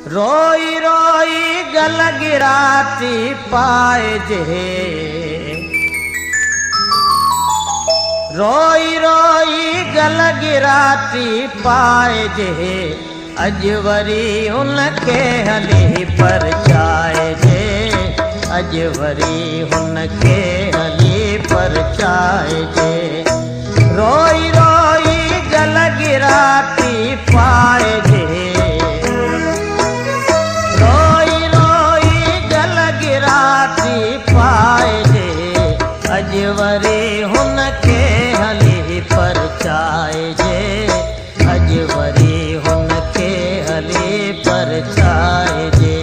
रोई रोई गल गिराती पाए जे, रोई रोई गल गिराती पाए जे, अज वरी हुनखे हली परचाए जे, अज वरी हुनखे हली परचाए जे। रोई रोई गल गिराती पाए जे, पाए जे, अज वरी हुनखे हली परचाए जे, अज वरी हुनखे हली परचाए जे।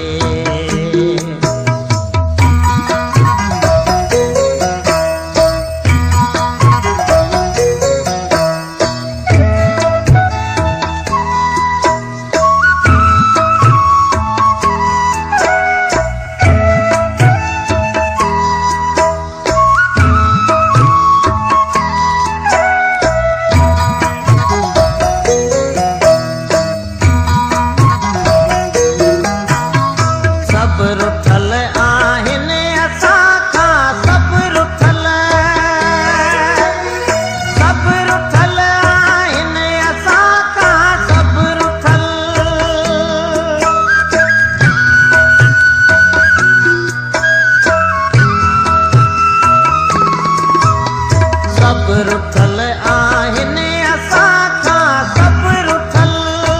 रुठल आहिनि असां खां सब रुठल,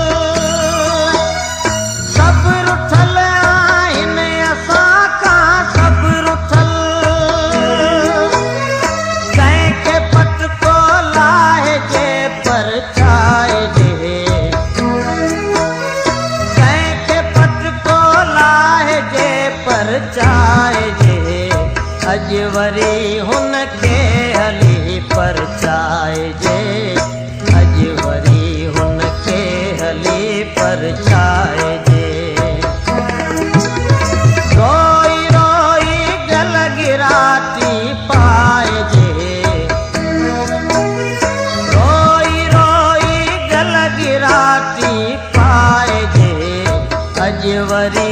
सब रुठल आहिनि असां खां सब रुठल। कंहिंखे पटको लाहे जे परचाए जे, कंहिंखे पटको लाहे जे परचाए जे, अज वरी हुनखे हली परचाए जे, अज वरी हुनखे हली परचाए जे। रोई रोई गल गिराती पाए जे, रोई रोई गल गिराती पाए जे, अज वरी